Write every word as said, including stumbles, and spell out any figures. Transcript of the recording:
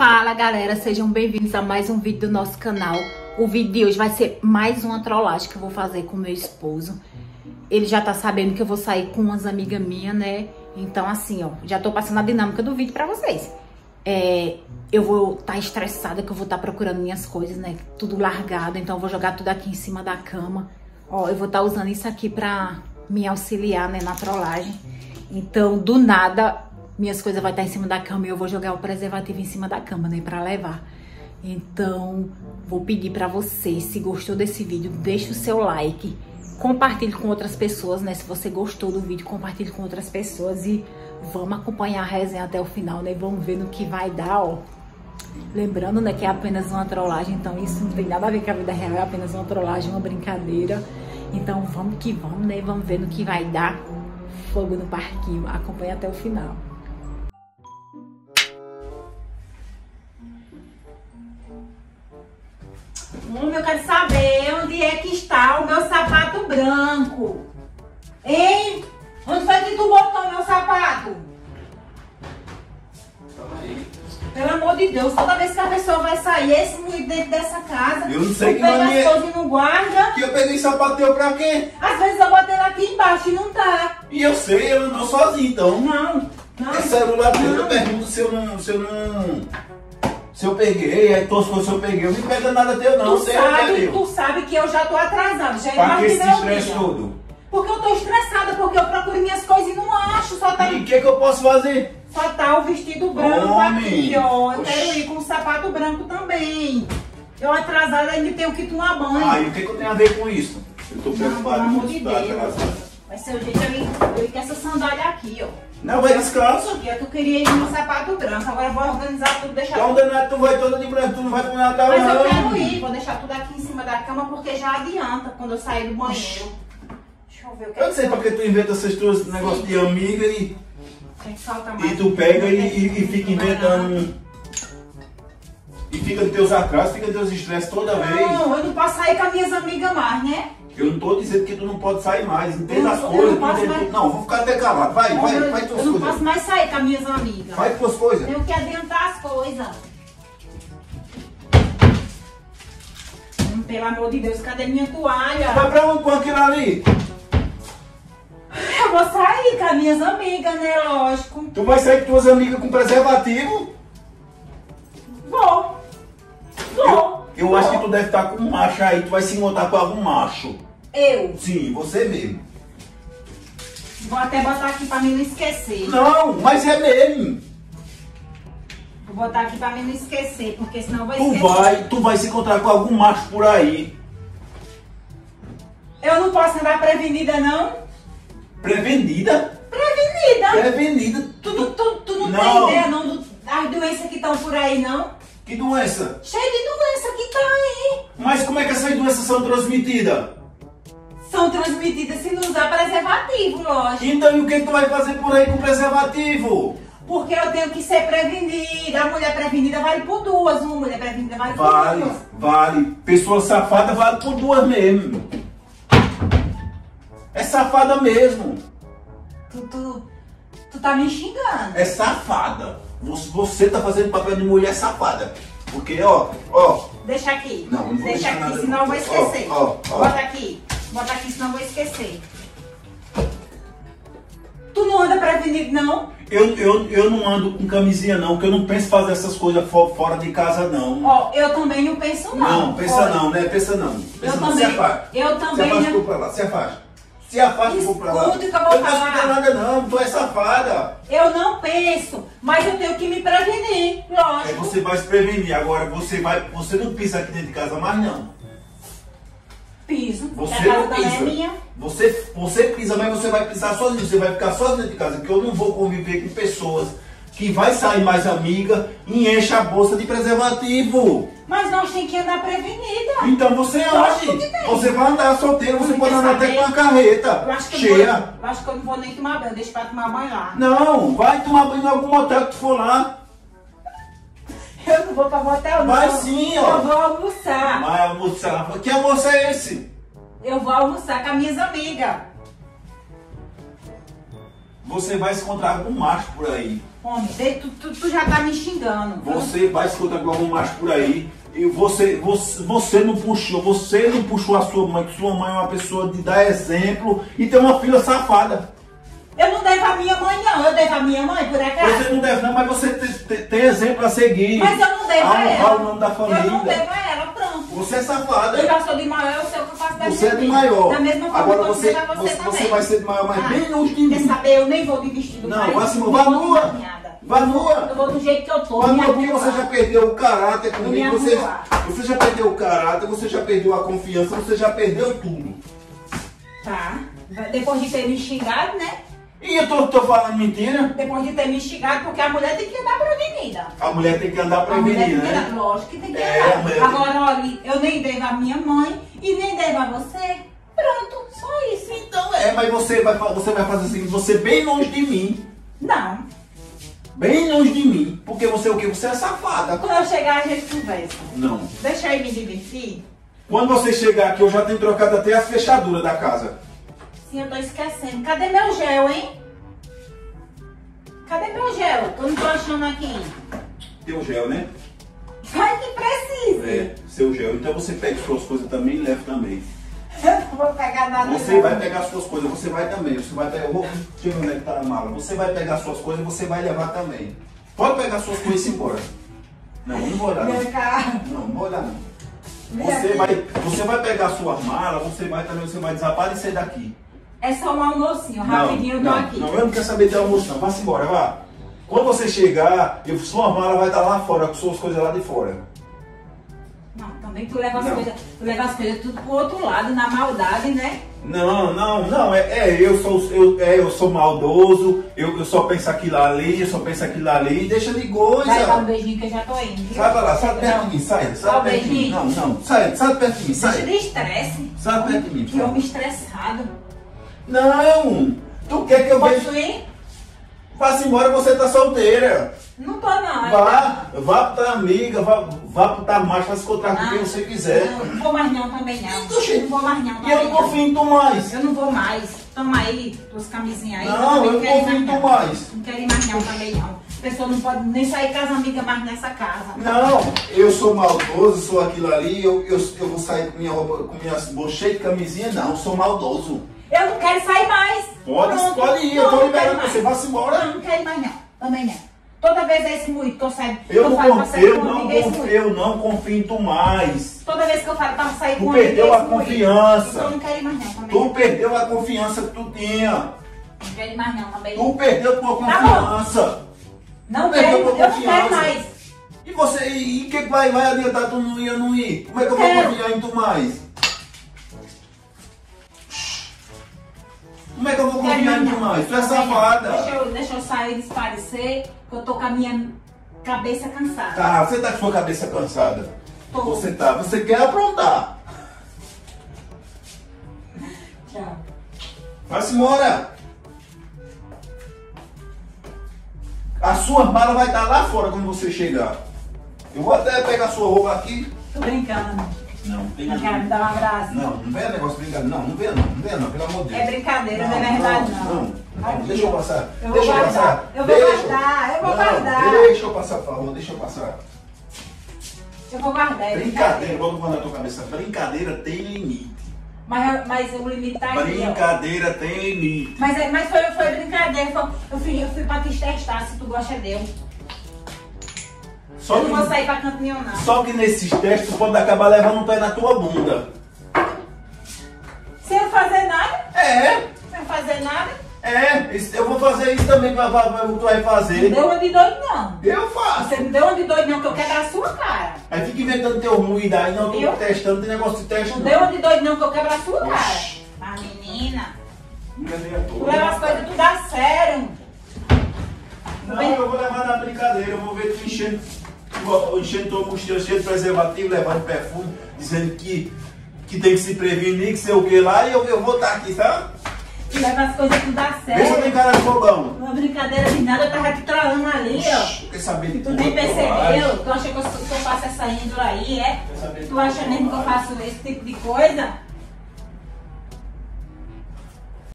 Fala galera, sejam bem-vindos a mais um vídeo do nosso canal. O vídeo de hoje vai ser mais uma trollagem que eu vou fazer com meu esposo. Ele já tá sabendo que eu vou sair com umas amigas minhas, né? Então assim, ó, já tô passando a dinâmica do vídeo pra vocês. É, eu vou estar tá estressada que eu vou estar tá procurando minhas coisas, né? Tudo largado, então eu vou jogar tudo aqui em cima da cama. Ó, eu vou estar tá usando isso aqui pra me auxiliar, né, na trollagem. Então, do nada, minhas coisas vão estar em cima da cama e eu vou jogar o preservativo em cima da cama, né, pra levar. Então, vou pedir pra vocês, se gostou desse vídeo, deixa o seu like, compartilhe com outras pessoas, né, se você gostou do vídeo, compartilhe com outras pessoas e vamos acompanhar a resenha até o final, né, vamos ver no que vai dar, ó. Lembrando, né, que é apenas uma trollagem, então isso não tem nada a ver com a vida real, é apenas uma trollagem, uma brincadeira. Então, vamos que vamos, né, vamos ver no que vai dar. Fogo no parquinho, acompanha até o final. Hum, eu quero saber onde é que está o meu sapato branco. Hein? Onde foi que tu botou o meu sapato? Pelo amor de Deus, toda vez que a pessoa vai sair, esse muito dentro dessa casa, eu não sei que pega mania... as coisas e não guarda. Que eu peguei sapato teu pra quê? Às vezes eu botei ele aqui embaixo e não tá. E eu sei, eu não tô sozinho, então. Não, não. Esse celular dele, eu pergunto se eu não... Se eu não... Se eu peguei, aí tu se eu peguei, eu não pega nada teu não, Tu sei sabe, tu sabe que eu já tô atrasada, já pra que esse meu estresse dia. todo? Porque eu tô estressada, porque eu procuro minhas coisas e não acho, só tá... E o que que eu posso fazer? Só tá o vestido branco Homem. aqui, ó. Eu Oxi. quero ir com o sapato branco também. Eu atrasada ainda tenho que tomar banho. Ah, e o que que eu tenho a ver com isso? Eu tô Não, preocupado pelo com amor de isso, tá Deus. atrasado. Vai ser o jeito de eu ir, eu ir com essa sandália aqui, ó. Não, vai descanso. Eu que eu queria ir no sapato branco, agora eu vou organizar tudo, deixar Então, tudo. danado, tu vai toda de branco, tu não vai pro Natal, Mas não. eu quero ir, vou deixar tudo aqui em cima da cama, porque já adianta quando eu sair do banheiro. Deixa eu ver o que Eu não sei pra que tu inventa esses teus negócios de amiga e... Tem que faltar mais. E tu pega e, e, e fica inventando. E fica nos teus atrasos, fica nos teus estresses toda vez. Não, eu não posso sair com as minhas amigas mais, né? Eu não tô dizendo que tu não pode sair mais, entenda Eu- as eu coisas. não posso entende mais- tudo. Não, vou ficar até calado. Vai, vai, eu, vai tuas eu não posso coisas. mais sair com as minhas amigas. Vai tuas coisas. Tenho que adiantar as coisas. Hum, Pelo amor de Deus, cadê minha toalha? Vai pra onde com aquilo ali? Eu vou sair com as minhas amigas, né? Lógico. Tu vai sair com tuas amigas com preservativo? Vou. Vou. Eu Vou. acho que tu deve estar com um macho aí, tu vai se encontrar com algum macho. Eu. Sim, você mesmo. Vou até botar aqui pra mim não esquecer. Não, mas é mesmo. Vou botar aqui pra mim não esquecer, porque senão eu vou Tu esquecer. vai, tu vai se encontrar com algum macho por aí. Eu não posso andar prevenida, não? Prevenida? Prevenida. Prevenida. Tu, tu, tu, tu não, Não. tem ideia, não, do, das doenças que estão por aí, não? Que doença? Cheio de doença que tá aí. Mas como é que essas doenças são transmitidas? São transmitidas se não usar preservativo, lógico. Então e o que tu vai fazer por aí com preservativo? Porque eu tenho que ser prevenida. A mulher prevenida vale por duas. Uma mulher prevenida vale por Vale, duas. vale. Pessoa safada vale por duas mesmo. É safada mesmo. Tu, tu, tu tá me xingando. É safada. Você, você tá fazendo papel de mulher safada. Porque, ó, ó. Deixa aqui. Não, não vou Deixa deixar aqui, nada, senão eu vou não. esquecer. Ó, ó, ó. Bota aqui. Bota aqui, senão eu vou esquecer. Tu não anda prevenido, não? Eu, eu, eu não ando com camisinha não, porque eu não penso fazer essas coisas fo- fora de casa não. Ó, eu também não penso, não. Não, pensa Olha, não, né? Pensa não. Pensa Eu não. também- Se afasta. eu também Se afasta não- e vou pra lá. Se afasta. Se afasta e vou pra lá. Escuta o que eu vou não falar. escuta nada não. Tu é safada. Eu não penso, mas eu tenho que me prevenir, lógico. Aí você vai se prevenir. Agora você vai. Você não pisa aqui dentro de casa mais não. Piso. Você a casa não também é pisa. minha. Você, você pisa, mas você vai pisar sozinho. Você vai ficar sozinho dentro de casa. Porque eu não vou conviver com pessoas que vai sair mais amiga e enche a bolsa de preservativo. Mas nós temos que andar prevenida. Então você Lógico ande. que tem. Você vai andar solteiro, você Não pode quer andar até saber? com uma carreta Eu acho que eu, cheia. vou, eu acho que eu não vou nem tomar banho, deixa pra tomar banho lá. Não, vai tomar banho em algum motel que tu for lá. Eu não vou pra motel, não. Vai sim, ó. Eu vou almoçar. Vai almoçar. Que almoço é esse? Eu vou almoçar com as minhas amigas. Você vai se encontrar com um macho por aí. Homem, tu, tu, tu já tá me xingando. Você vai escutar algum macho por aí. E você, você, você não puxou, você não puxou a sua mãe, que sua mãe é uma pessoa de dar exemplo e tem uma filha safada. Eu não devo a minha mãe, não. Eu devo a minha mãe, por acaso? Você não deve, não, mas você tem, tem, tem exemplo a seguir. Mas eu não devo a a ela. o nome da família. Eu não devo a ela, pronto. Você é safada. Eu já sou de maior, eu sei o que eu faço da Você minha é de vida. maior. Da mesma forma Agora que eu você, vou você, você, também. você vai ser de maior, mas Ah, bem longe de quer mim. saber? Eu nem vou de vestido. Não, pai, vá se nem vá vou de nua. caminhada. Vá nua. Eu vou do jeito que eu tô. Vá me nua porque arrumar. você já perdeu o caráter comigo. Me Você, arrumar. você já perdeu o caráter, você já perdeu a confiança, você já perdeu tudo. Tá. Depois de ter me xingado, né? E eu tô, tô falando mentira? Depois de ter me xingado, porque a mulher tem que andar prevenida. A mulher tem que andar A mulher tem prevenida, que né? andar, lógico que tem que É, a mulher andar. tem- Agora, olha, eu nem devo a minha mãe e nem devo a você. Pronto, só isso. Então é, mas você vai, fa- você vai fazer o seguinte, você bem longe de mim. Não. Bem longe de mim. Porque você é o quê? Você é safada. Quando eu chegar, a gente conversa. Não. Deixa eu me divertir. Quando você chegar aqui, eu já tenho trocado até as fechaduras da casa. Sim, eu tô esquecendo. Cadê meu gel, hein? Cadê meu gel? Eu não tô achando aqui. Teu gel, né? Vai que precisa. É, seu gel. Então você pega suas coisas também e leva também. Eu não vou pegar nada. Você não. vai pegar suas coisas, você vai também. Você vai pegar. Eu vou. Deixa eu ver onde é que tá a mala. Você vai pegar suas coisas e você vai levar também. Pode pegar suas coisas e ir embora. Não, não vou olhar. Vem Não, cá. não, não vou olhar não. Vem Você aqui. vai, você vai pegar suas malas, você vai também, você vai desaparecer daqui. É só um almocinho, rapidinho eu tô não, aqui. Não, eu não quero saber de almoço não. Vá-se embora, vá. Quando você chegar, eu, sua mala vai estar lá fora, com suas coisas lá de fora. Não, também tu leva as Não. coisas, tu leva as coisas tudo pro outro lado, na maldade, né? Não, não, não, é, é eu sou eu, é, eu sou maldoso, eu, eu só penso aquilo ali, eu só penso aquilo ali, deixa de coisa. Vai dar um beijinho que eu já tô indo. viu? Sai pra lá, sai perto Não. de mim, sai, Dá sai um perto de mim. beijinho. Não, não, sai, sai perto de mim, Deixa sai. de estresse. Sai perto de mim, por Que favor. homem estressado. Não, tu quer que eu veja? Posso ir? Vá-se embora, você tá solteira. Não tô não. Vá, vá pra tua amiga, vá, vá pro tá macho, vai se encontrar com Não. quem você quiser. Não, não vou mais não também não. Oxi. Não vou mais não E também eu não não. confio em tu mais. Eu não vou mais. Toma aí, tuas camisinhas aí. Não, eu não quero ir confio em tu não. mais. Não quero ir mais não também não. A pessoa não pode nem sair com as amigas mais nessa casa. Não, eu sou maldoso, sou aquilo ali, eu, eu, eu vou sair com minha roupa, com minhas bolsas de camisinha, não, eu sou maldoso. Eu não quero sair mais. Pode, Pronto. pode ir, eu Não, tô não liberando quero mais. você, vá-se embora. Não, não quero ir mais não. Também não. Toda vez é esse muito que eu saio. Eu não, falo pra confio, sair eu, com não amiga, é esse confio, muito. eu não confio em tu mais. Toda vez que eu falo pra sair Tu com perdeu amiga, a é esse muito. confiança. Então eu não quero ir mais não também. Tu não. perdeu a confiança que tu tinha. Não quero ir mais não também. Tu perdeu tua Tá bom. confiança. Não Tu perdeu quero, tua eu não confiança. quero mais. E você, e o que que vai, vai adiantar tu não ir ou não ir? Como é que eu vou Quero. confiar em tu mais? Como é que eu vou Quero confiar em mais tu não. mais? Tu é Também não. safada. Deixa eu, deixa eu sair e desaparecer, que eu tô com a minha cabeça cansada. Tá, você tá com sua cabeça cansada. Tô. Você tá, você quer aprontar. Tchau. Vai-se embora. A sua mala vai estar lá fora quando você chegar. Eu vou até pegar sua roupa aqui. Tô brincando. Não, tem Não quero me dar um abraço. Não, não venha negócio de brincadeira. Não, não venha não, não venha não, pelo amor de Deus. É brincadeira, não, é verdade não. Não, não, Aqui, deixa eu ó. passar. Eu vou deixa eu guardar, passar. eu vou deixa. guardar, eu vou Não, guardar. Deixa eu passar, por favor, deixa eu passar. Eu vou guardar, é Brincadeira, bota o na tua cabeça. Brincadeira tem limite. Mas, mas o limite tá aqui, ó. Brincadeira tem limite. Mas, é- mas foi, foi brincadeira, foi- eu, fui, eu fui pra te testar, se tu gosta de eu. Só Eu não vou que, sair pra canto nenhum, não. só que nesses testes tu pode acabar levando um pé na tua bunda. Sem eu fazer nada, É, sem eu fazer nada, é. isso- Eu vou fazer isso também pra, pra, pra, tu vai não fazer. deu uma de doido, não. Eu faço. Você não deu uma de doido, não, que eu quebro a sua cara. Aí fica inventando teu ruído aí, não, Eu? tô testando, tem negócio de teste Não não. deu uma de doido, não, que eu quebro a sua cara. Oxi. Mas, menina, Enganei a tu toa. leva as coisas tudo a sério. Não, eu vou levar na brincadeira, eu vou ver tu enchendo, tu enchendo tua mochila cheia de preservativo, levando perfume, dizendo que, que tem que se prevenir, que sei o que lá, e eu, eu vou estar aqui, tá? Tu leva as coisas tudo a Vê se eu sério. tenho cara de fogão. Não é brincadeira de nada, eu tava te trolando ali, ó. Quer saber de Tu tudo, nem eu percebeu? acho. Tu acha que eu, sou- que eu faço essa índole aí, é? Quer saber de Tu acha tudo, mesmo que eu eu faço esse tipo de coisa?